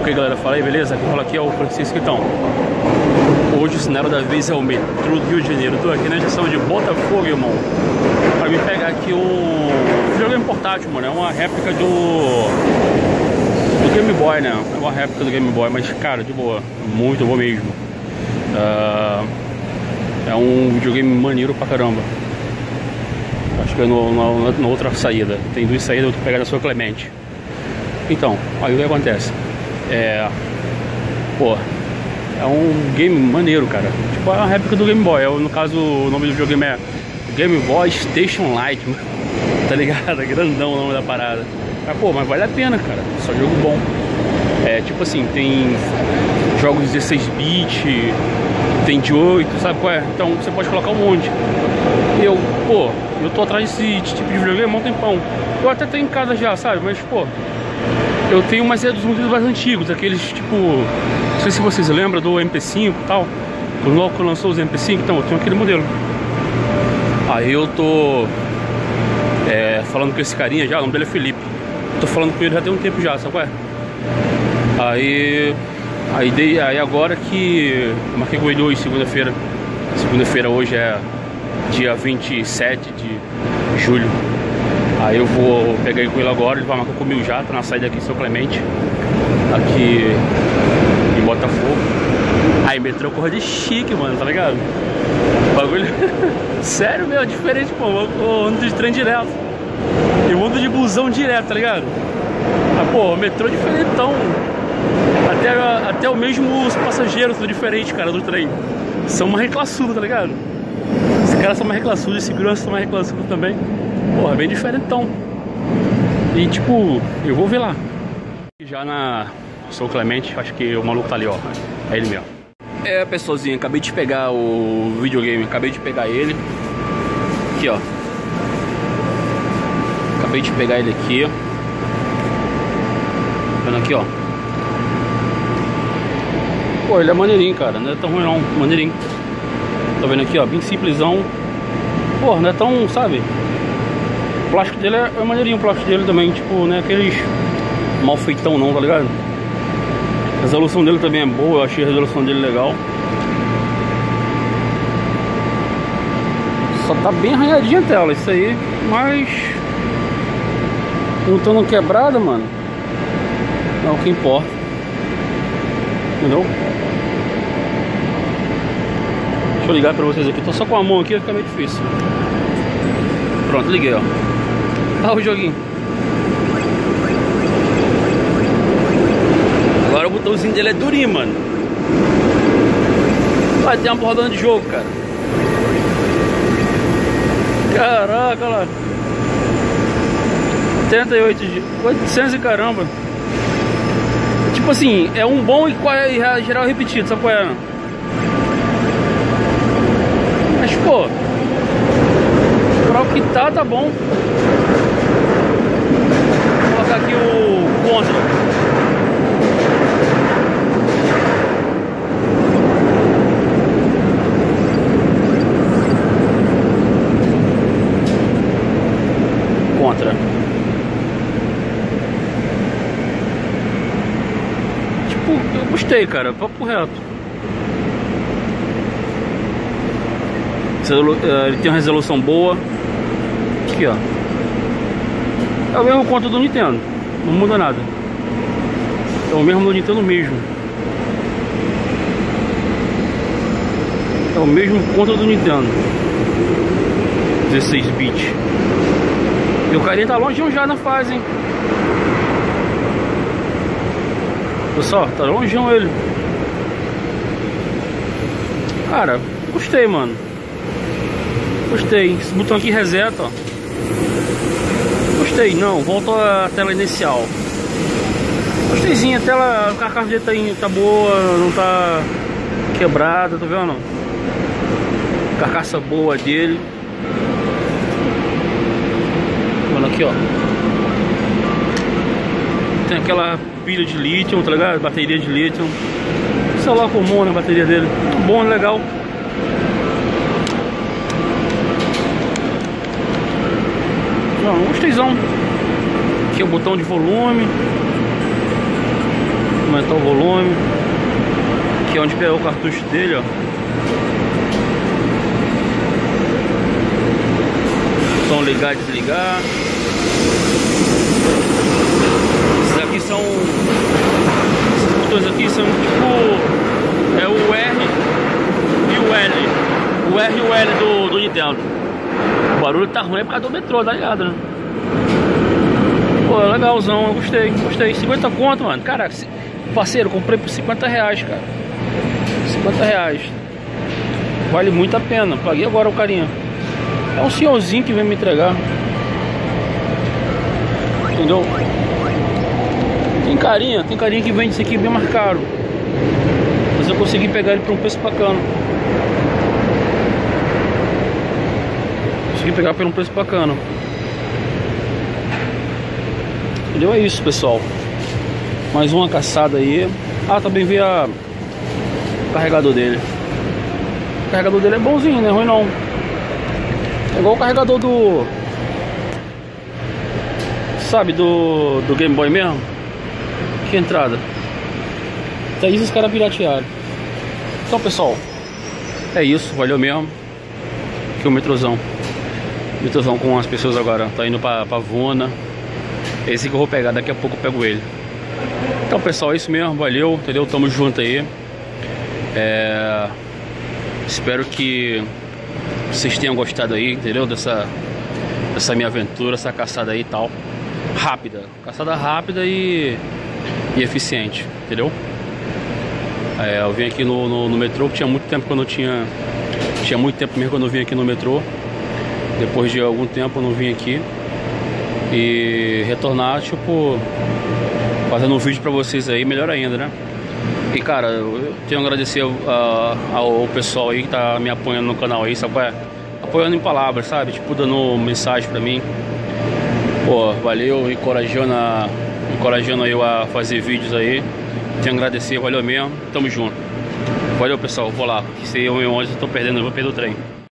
Ok, galera, fala aí, beleza? Quem fala aqui é o Francisco. Então, hoje o cenário da vez é o metrô do Rio de Janeiro. Tô aqui na estação de Botafogo, irmão, pra me pegar aqui um videogame portátil, mano. É uma réplica do Game Boy, né? É uma réplica do Game Boy, mas, cara, de boa, muito boa mesmo. É um videogame maneiro pra caramba. Acho que é na outra saída. Tem duas saídas, eu tô pegando a sua Clemente. Então, aí o que acontece? Pô, é um game maneiro, cara. Tipo, é uma réplica do Game Boy. No caso, o nome do videogame é Game Boy Station Lite, mano. Tá ligado? É grandão o nome da parada. Mas vale a pena, cara. Só jogo bom. Tipo assim, tem jogos 16 bits, tem de 8, sabe qual é? Então você pode colocar um monte. Eu tô atrás desse tipo de videogame há um tempão. Eu até tenho em casa já, sabe? Mas, eu tenho uma série dos modelos mais antigos, aqueles tipo... Não sei se vocês lembram do MP5 e tal. Quando lançou os MP5, então eu tenho aquele modelo. Aí eu tô falando com esse carinha já, o nome dele é Felipe. Tô falando com ele já tem um tempo já, sabe qual é? Aí agora que eu marquei com ele hoje, segunda-feira. Segunda-feira hoje é dia 27 de julho. Aí eu vou pegar ele com ele agora, ele vai marcar comigo já, tá na saída aqui em São Clemente, aqui em Botafogo. Aí metrô cor de chique, mano, tá ligado? Bagulho sério meu, diferente, pô. Eu ando de trem direto. Eu ando de busão direto, tá ligado? O metrô é diferentão. Até o mesmo os passageiros são diferentes, cara, do trem. São uma reclassuda, tá ligado? Os caras são mais reclassudos, os seguranças são mais reclassudos também. É bem diferentão. E tipo, eu vou ver lá. Já na São Clemente, acho que o maluco tá ali, ó. É ele mesmo. Pessoalzinho, acabei de pegar o videogame, acabei de pegar ele. Aqui, ó. Acabei de pegar ele aqui, ó. Vendo aqui, ó. Ele é maneirinho, cara. Não é tão ruim não, maneirinho. Tá vendo aqui, ó, bem simplesão. Não é tão, sabe? O plástico dele é maneirinho, o plástico dele também. Tipo, não é aqueles mal feitão não, tá ligado? A resolução dele também é boa, eu achei a resolução dele legal. Só tá bem arranhadinha a tela, isso aí. Mas não estando quebrada, mano, é o que importa. Entendeu? Deixa eu ligar pra vocês aqui. Tô só com a mão aqui, fica meio difícil. Pronto, liguei, ó. O joguinho. Agora o botãozinho dele é durinho, mano. Vai ter uma porradona de jogo, cara. Caraca, lá 800 e caramba. Tipo assim, é um bom e geral repetido, sabe qual é? Mas pra o que tá bom. Vou colocar aqui o Contra. Tipo, eu gostei, cara, papo reto. Ele tem uma resolução boa. Aqui, ó. É o mesmo conta do Nintendo, não muda nada. É o mesmo do Nintendo mesmo. É o mesmo conta do Nintendo 16 bits. E o carinha tá longe já na fase, hein? Pessoal, tá longe ele. Cara, gostei, mano. Gostei. Esse botão aqui reseta, ó. Gostei, não, volta à tela inicial. Gosteizinha, a tela, a carcaça dele tá boa, não tá quebrada, tá vendo? Carcaça boa dele. Olha aqui, ó. Tem aquela pilha de lítio, tá ligado? Bateria de lítio. Celular comum, né? A bateria dele. Bom, legal. Não, gosteizão. Aqui é o botão de volume. aumentar o volume. Aqui é onde pegou o cartucho dele, ó. Som ligar e desligar. Esses aqui são... Esses botões aqui são tipo... É o R e o L. O R e o L do Nintendo. O barulho tá ruim por causa do metrô, tá ligado, né? Pô, legalzão, eu gostei. 50 conto, mano. Caraca, parceiro, comprei por 50 reais, cara. 50 reais. Vale muito a pena. Paguei agora o carinha. É um senhorzinho que vem me entregar. Entendeu? Tem carinha que vende isso aqui bem mais caro. Mas eu consegui pegar ele por um preço bacana. Consegui pegar por um preço bacana. Entendeu? É isso, pessoal. Mais uma caçada aí. Ah, também vi o carregador dele. O carregador dele é bonzinho, não é ruim não. É igual o carregador do... Sabe, do Game Boy mesmo. Que entrada. Até isso os caras piratearam. Então, pessoal, é isso, valeu mesmo. Aqui o metrôzão. Metrôzão com as pessoas agora. Tá indo pra Vona. Esse que eu vou pegar, daqui a pouco eu pego ele. Então, pessoal, é isso mesmo, valeu, entendeu? Tamo junto aí. Espero que vocês tenham gostado aí, entendeu? Dessa minha aventura, essa caçada aí e tal. Rápida, caçada rápida e eficiente, entendeu? Eu vim aqui no metrô, que tinha muito tempo que eu não tinha. Tinha muito tempo mesmo que eu não vim aqui no metrô. Depois de algum tempo eu não vim aqui. E retornar, tipo, fazendo um vídeo pra vocês aí, melhor ainda, né? E cara, eu tenho a agradecer ao pessoal aí que tá me apoiando no canal aí, sabe? Apoiando em palavras, sabe? Tipo, dando mensagem pra mim. Pô, valeu, encorajando aí a fazer vídeos aí. Tenho a agradecer, valeu mesmo, tamo junto. Valeu, pessoal, vou lá, que sei eu onde eu tô perdendo, eu vou perder o trem.